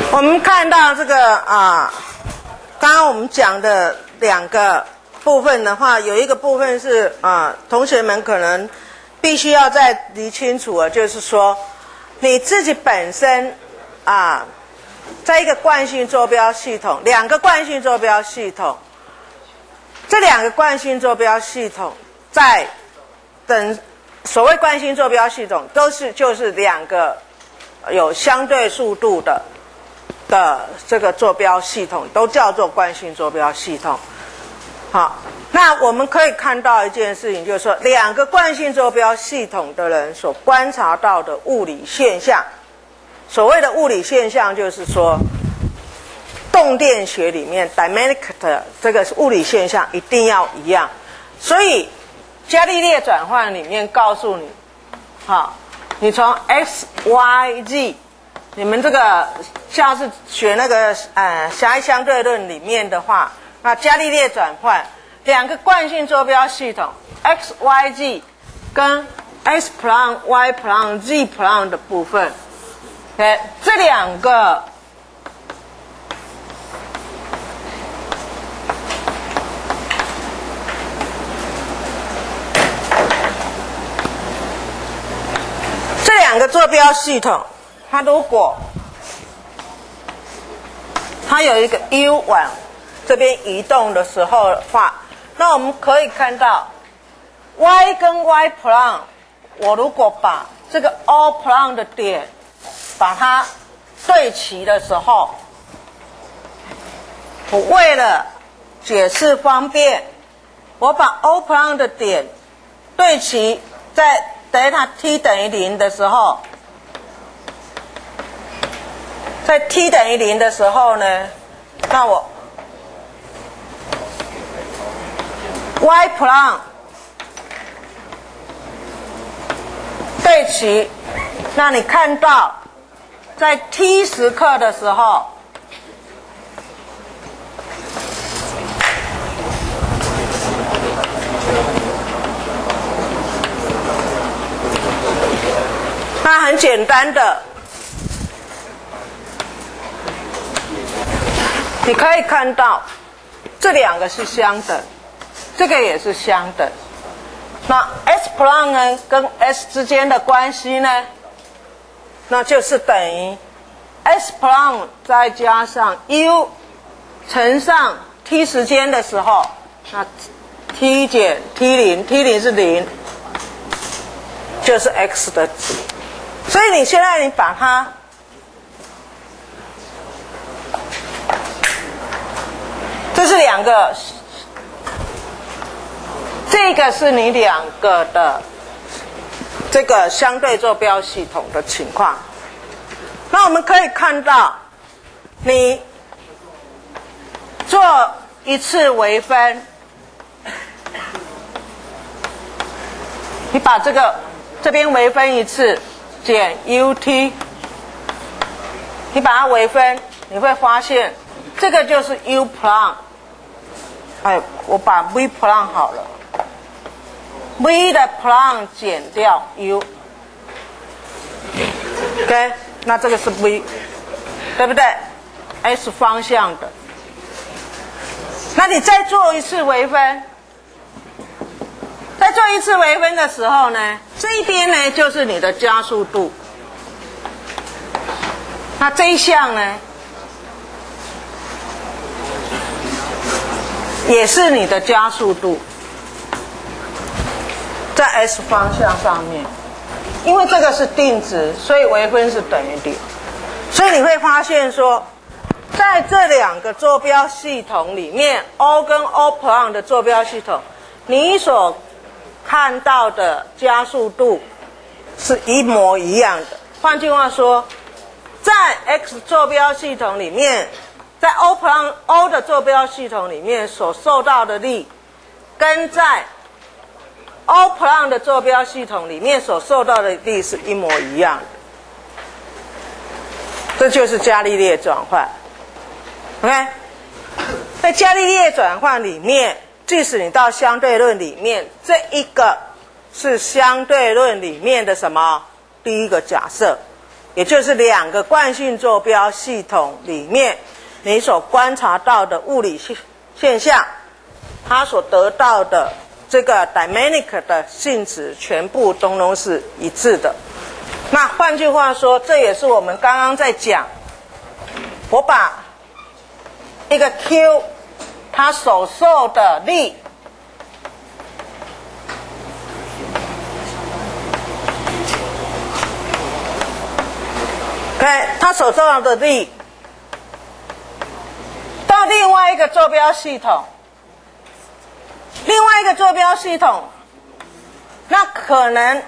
我们看到这个刚刚我们讲的两个部分的话，有一个部分是同学们可能必须要再理清楚了，就是说你自己本身在一个惯性坐标系统，两个惯性坐标系统，这两个惯性坐标系统在所谓惯性坐标系统就是两个有相对速度的这个坐标系统，都叫做惯性坐标系统。好，那我们可以看到一件事情，就是说两个惯性坐标系统的人所观察到的物理现象，所谓的物理现象就是说动电学里面 dynamic 的这个物理现象一定要一样。所以伽利略转换里面告诉你，你从 x、y、z， 你们这个像是学那个狭义相对论里面的话，那伽利略转换两个惯性坐标系统 x、y、z 跟 x'、y'、z' 的部分，这两个坐标系统，它如果它有一个 u 往这边移动的时候的话，那我们可以看到 y 跟 y'， 我如果把这个 O' 的点把它对齐的时候，我为了解释方便，我把 O' 的点对齐在delta t 等于0的时候，在 t 等于0的时候呢，那我 y' 对齐，那你看到在 t 时刻的时候，那很简单的，你可以看到这两个是相等，这个也是相等。那 s' 呢跟 s 之间的关系呢，那就是等于 s' 再加上 u 乘上 t 时间的时候，那 t 减 t0 是0，就是 x 的值。所以你现在你把它这是两个，这个是你两个的这个相对坐标系统的情况。那我们可以看到，你做一次微分，你把这边微分一次减 ut， 你把它微分，你会发现这个就是 u'。我把 v' 好了 ，v 的 p' 减掉 u，OK， 那这个是 v， 对不对 ？s 方向的。那你再做一次微分，在做一次微分的时候呢，这一边呢就是你的加速度，那这一项呢也是你的加速度，在 s 方向上面，因为这个是定值，所以微分是等于0。所以你会发现说，在这两个坐标系统里面 ，O 跟 O' 的坐标系统，你所看到的加速度是一模一样的。换句话说，在 x 坐标系统里面，在 O' 的坐标系统里面所受到的力，跟在 O' 的坐标系统里面所受到的力是一模一样的。这就是伽利略转换。OK， 在伽利略转换里面，即使你到相对论里面，这一个是相对论里面的什么？第一个假设， 也就是两个惯性坐标系统里面你所观察到的物理现象，它所得到的这个 dynamic 的性质全部都是一致的。那换句话说，这也是我们刚刚在讲，我把一个 Q 它所受的力，OK， 它所受到的力到另外一个坐标系统，另外一个坐标系统，那可能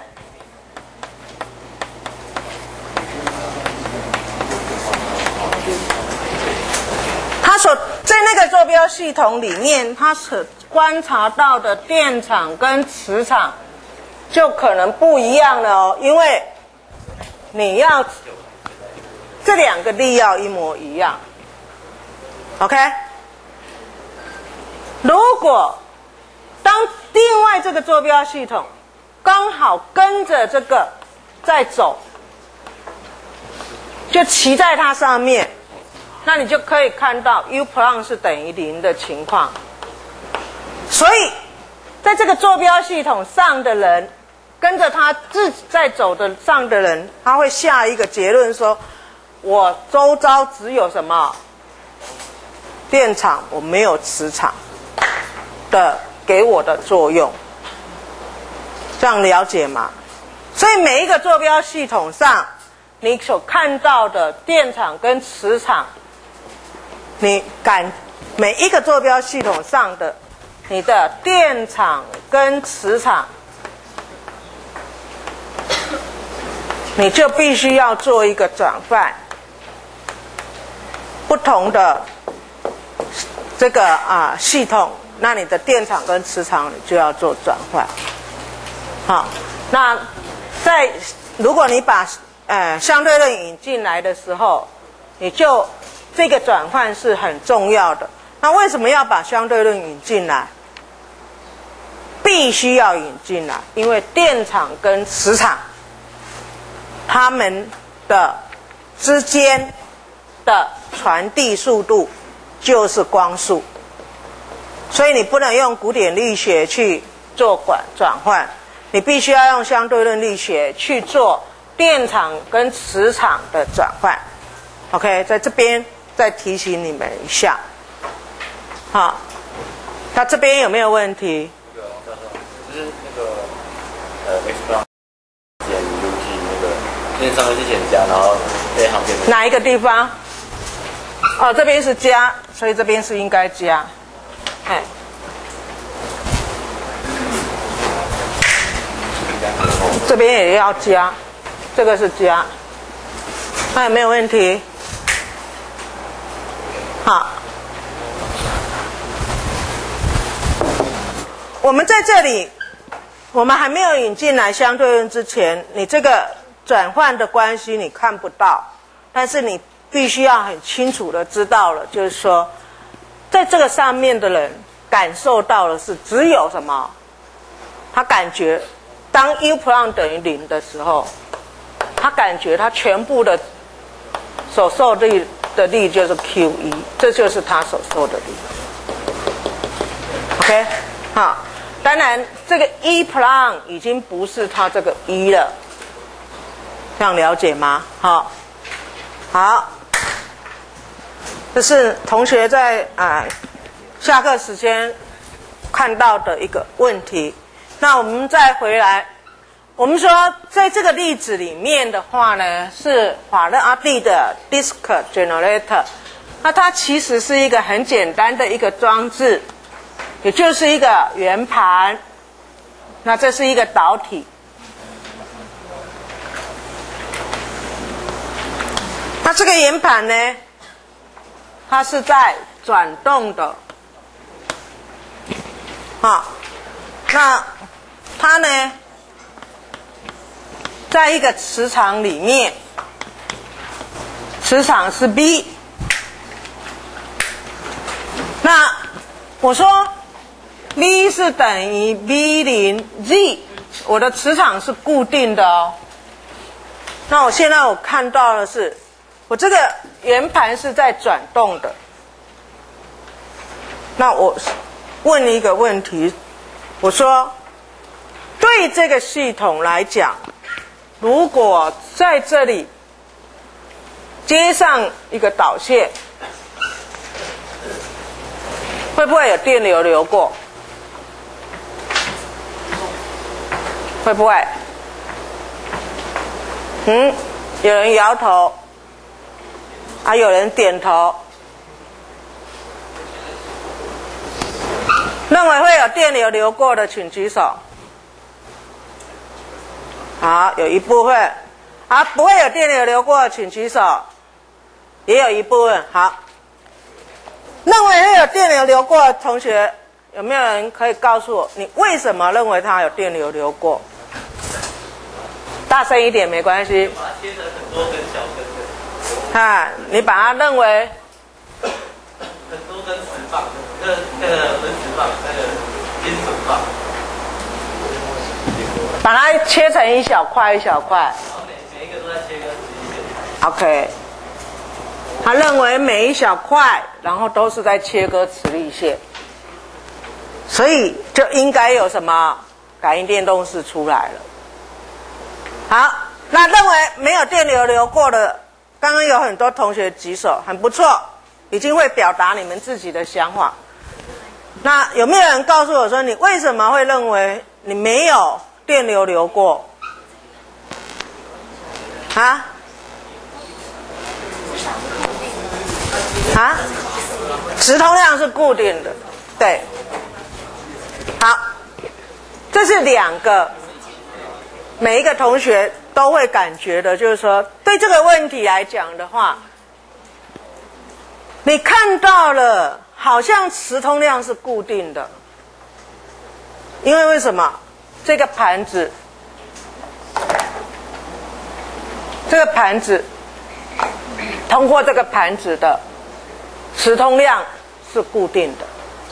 它所在那个坐标系统里面，它所观察到的电场跟磁场就可能不一样了哦，因为你要这两个力要一模一样 ，OK？ 如果当另外这个坐标系统刚好跟着这个在走，就骑在它上面，那你就可以看到 U prime 是等于0的情况。所以在这个坐标系统上的人，跟着他在走的上的人，他会下一个结论说，我周遭只有什么电场，我没有磁场的给我的作用，这样了解吗？所以每一个坐标系统上你所看到的电场跟磁场，每一个坐标系统上的你的电场跟磁场，你就必须要做一个转换，不同的这个系统，那你的电场跟磁场你就要做转换。好，那如果你把相对论引进来的时候，你就这个转换是很重要的。那为什么要把相对论引进来？必须要引进来，因为电场跟磁场它们的之间的传递速度就是光速，所以你不能用古典力学去做转换，你必须要用相对论力学去做电场跟磁场的转换。OK， 在这边再提醒你们一下。好，那这边有没有问题？ 就是那个X 方减 UT 那个，那上面是减加，然后这行变哪一个地方？哦，这边是加，所以这边是应该加。哎，这边也要加，这个是加，那有没有问题？好，我们在这里，我们还没有引进来相对论之前，你这个转换的关系你看不到，但是你必须要很清楚的知道了，就是说，在这个上面的人感受到的是只有什么？他感觉当 U prime 等于0的时候，他感觉他全部的所受力的力就是 Q1， 这就是他所受的力。OK， 好，当然这个 E prime 已经不是他这个1了，这样了解吗？好，好，这是同学在下课时间看到的一个问题。那我们再回来，我们说在这个例子里面的话呢，是法拉第的 disk generator， 那它其实是一个很简单的一个装置，也就是一个圆盘，那这是一个导体。那这个圆盘呢，它是在转动的，那它呢，在一个磁场里面，磁场是 B。那我说 V 是等于 V0Z， 我的磁场是固定的哦。 那我现在我看到的是，我这个圆盘是在转动的。那我问你一个问题，我说，对这个系统来讲，如果在这里接上一个导线，会不会有电流流过？会不会？有人摇头，有人点头。认为会有电流流过的，请举手。好，有一部分。好，不会有电流流过，请举手。也有一部分。好，认为会有电流流过的同学，有没有人可以告诉我，你为什么认为它有电流流过？大声一点没关系。 把它切成很多根小根的。 你把它认为很多根磁棒，那个分磁棒，那个金属棒， 把它切成一小块一小块。 然后每一个都在切割磁力线。 OK， 他认为每一小块，然后都是在切割磁力线，所以就应该有什么感应电动势出来了。好，那认为没有电流流过的，刚刚有很多同学举手，很不错，已经会表达你们自己的想法。那有没有人告诉我说，你为什么会认为你没有电流流过？磁通量是固定的，对。好，这是两个每一个同学都会感觉的，就是说对这个问题来讲的话，你看到了好像磁通量是固定的，因为什么？这个盘子通过这个盘子的磁通量是固定的。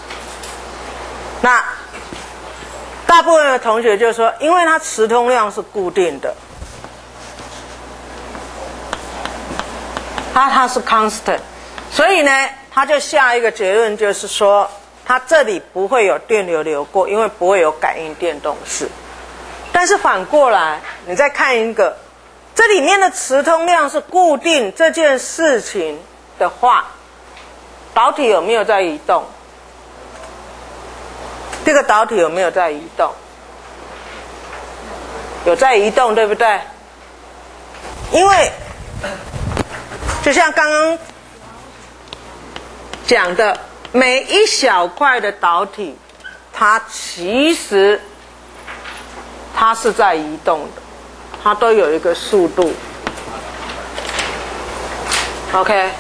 那大部分的同学就说，因为它磁通量是固定的，它是 constant， 所以呢，他就下一个结论，就是说，它这里不会有电流流过，因为不会有感应电动势。但是反过来，你再看一个，这里面的磁通量是固定这件事情的话，导体有没有在移动？这个导体有没有在移动？有在移动，对不对？因为就像刚刚讲的，每一小块的导体，它其实它是在移动的，它都有一个速度。OK，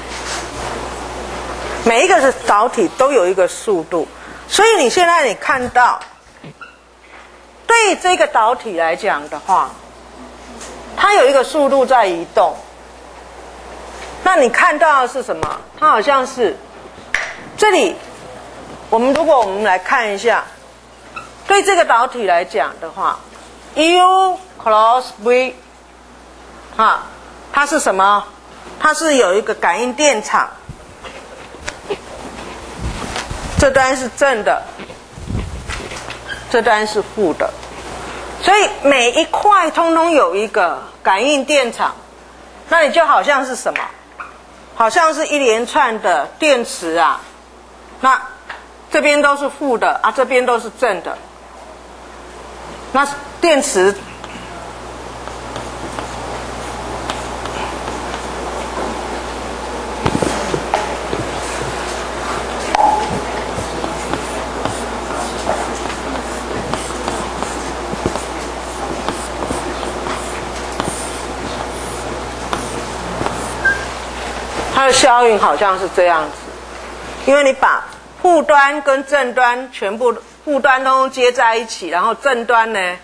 每一个导体都有一个速度。所以你现在你看到，对这个导体来讲的话，它有一个速度在移动。那你看到的是什么？它好像是这里，如果我们来看一下，对这个导体来讲的话 ，U cross V， 它是什么？它是有一个感应电场。这端是正的，这端是负的，所以每一块通通有一个感应电场，那你就好像是什么？好像是一连串的电池啊，那这边都是负的啊，这边都是正的，那电池它的效应好像是这样子，因为你把负端跟正端全部负端都接在一起，然后正端呢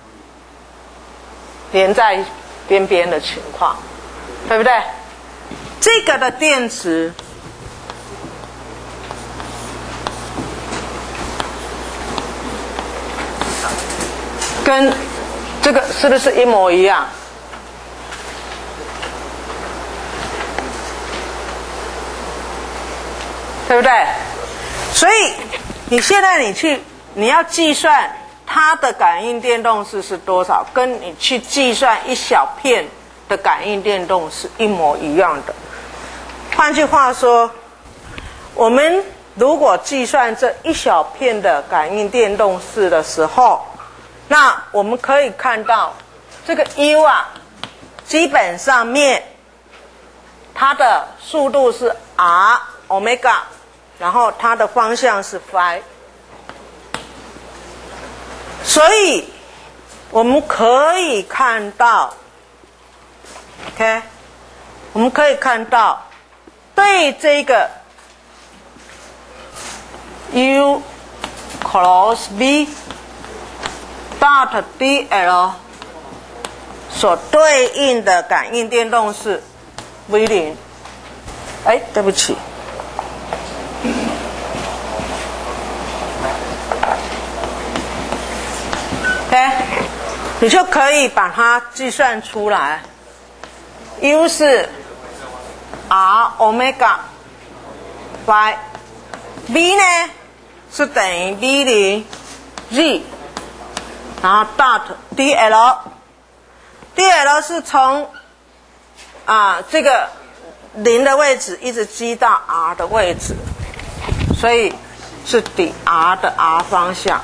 连在边边的情况，对不对？这个的电池跟这个是不是一模一样？ 对不对？所以你现在你要计算它的感应电动势是多少，跟你去计算一小片的感应电动是一模一样的。换句话说，我们如果计算这一小片的感应电动势的时候，那我们可以看到这个 U 啊，基本上面它的速度是 r omega， 然后它的方向是 phi， 所以我们可以看到 OK， 我们可以看到对这个 U cross B dot dl 所对应的感应电动是 V0。哎，对不起，OK， 你就可以把它计算出来。U 是 r omega phi，B 呢是等于 V0 G， 然后 dot dl 是从这个0的位置一直积到 r 的位置，所以是抵 r 的 r 方向。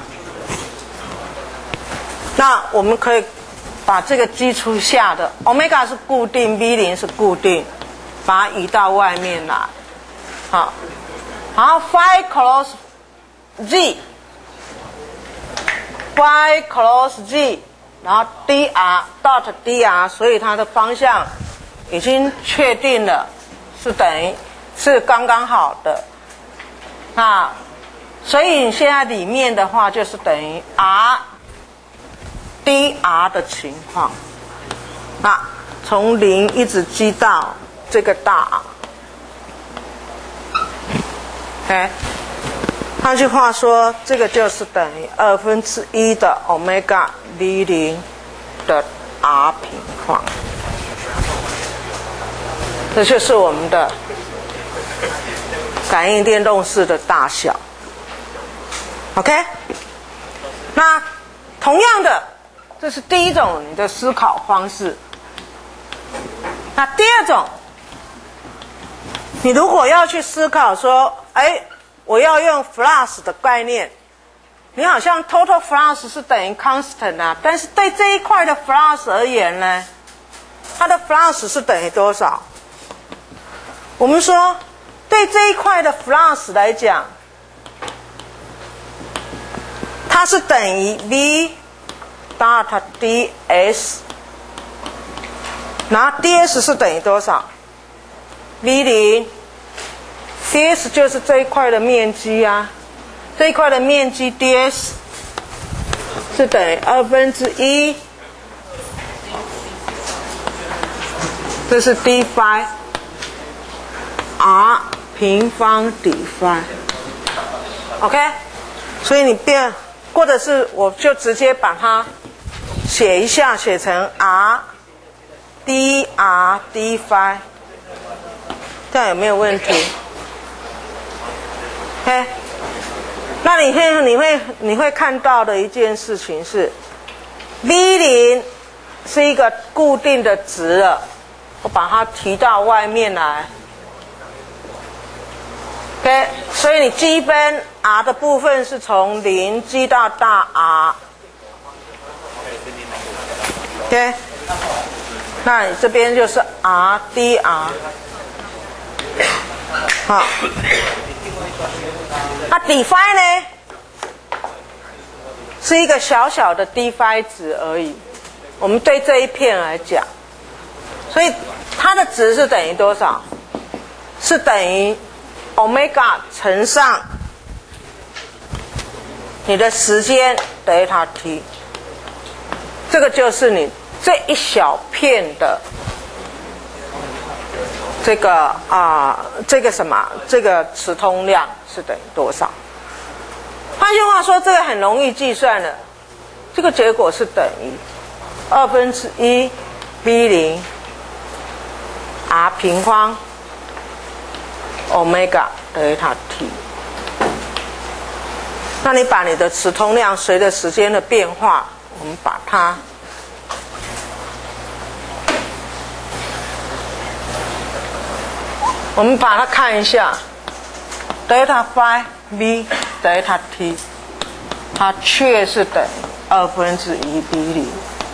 那我们可以把这个基础下的 omega 是固定 V0 是固定，把它移到外面来。好，然后 phi cross G， phi cross G， 然后 dr dot dr， 所以它的方向已经确定了，是等于是刚刚好的。那所以你现在里面的话就是等于 r dr 的情况，那从0一直积到这个大 R。OK， 换句话说，这个就是等于1/2的 omega V0 的 r 平方。这就是我们的感应电动势的大小。OK， 那同样的，这是第一种你的思考方式。那第二种，你如果要去思考说，我要用 flux 的概念，你好像 total flux 是等于 constant 啊，但是对这一块的 flux 而言呢，它的 flux 是等于多少？我们说，对这一块的 flux 来讲，它是等于 V dot ds， 然后 ds 是等于多少 ？V0 ds 就是这一块的面积啊，这一块的面积 ds 是等于1/2，这是 d phi r 平方底 phi。OK， 所以你变，或者是我就直接把它写一下，写成 r dr d phi， 这样有没有问题 ？OK， 那你会看到的一件事情是 ，V0 是一个固定的值了，我把它提到外面来。OK， 所以你积分 r 的部分是从0积到大 r。OK， 那你这边就是 r dr。好，那底 phi 呢，是一个小小的 d phi 值而已。我们对这一片来讲，所以它的值是等于多少？是等于 omega 乘上你的时间delta t， 这个就是你这一小片的这个这个磁通量是等于多少？换句话说，这个很容易计算的，这个结果是等于1/2 V0 r 平方 omega 德塔 t。那你把你的磁通量随着时间的变化，我们把它看一下，德塔 phi v 德塔 t， 它确是等于1/2 B0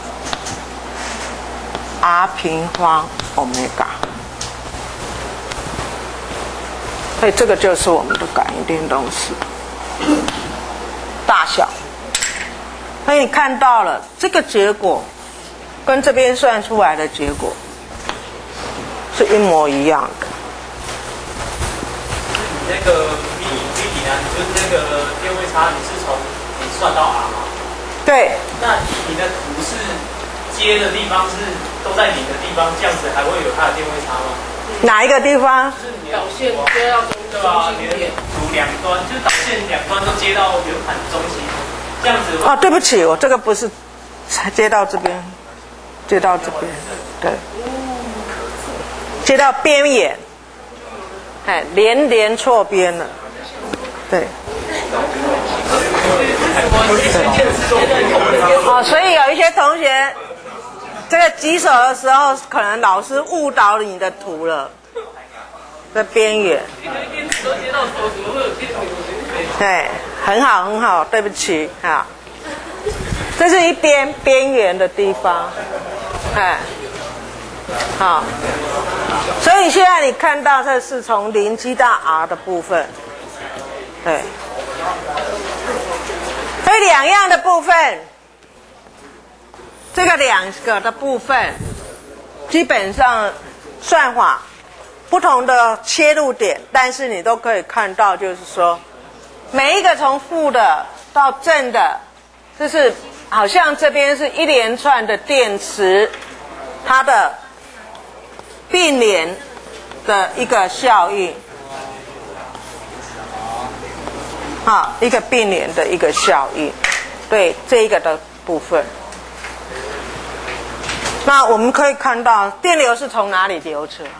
r 平方 omega。所以这个就是我们的感应电动势大小。所以你看到了这个结果，跟这边算出来的结果是一模一样的。 那个 V 体呢，就是那个电位差，你是从你算到 R 吗？ 对。 那你的图是接的地方是都在你的地方，这样子还会有它的电位差吗？ 哪一个地方？ 就是你导线接到中心点，图两端就是导线两端都接到圆盘中心，这样子。 哦，对不起，我这个不是接到这边，接到这边，对，接到边沿，哎，连错边了，对。哦，所以有一些同学，这个举手的时候，可能老师误导你的图了，在边缘。对，很好很好，对不起啊，这是一边边缘的地方，哎，好，所以现在你看到这是从0积到 R 的部分，对，所以两样的部分。这个两个的部分，基本上算法不同的切入点，但是你都可以看到，就是说每一个从负的到正的，就是好像这边是一连串的电池，它的并联的一个效应，啊，一个并联的一个效应，对这一个的部分。那我们可以看到电流是从哪里流出来？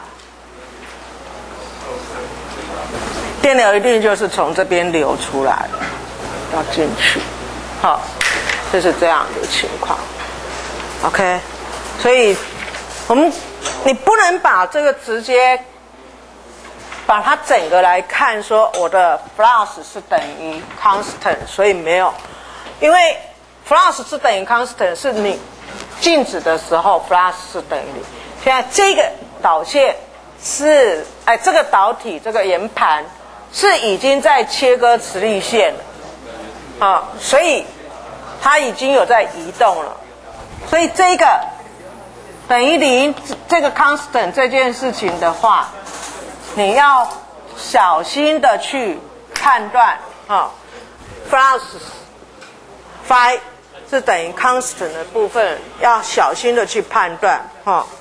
电流一定就是从这边流出来的，要进去，好，就是这样的情况。OK， 所以你不能把这个直接把它整个来看，说我的 flux 是等于 constant， 所以没有，因为 flux 是等于 constant 是你静止的时候 flux 是等于0。现在这个导线是，这个导体这个圆盘是已经在切割磁力线了，啊，所以它已经有在移动了，所以这个等于0这个 constant 这件事情的话，你要小心的去判断，flux phi 是等于 constant 的部分，要小心的去判断，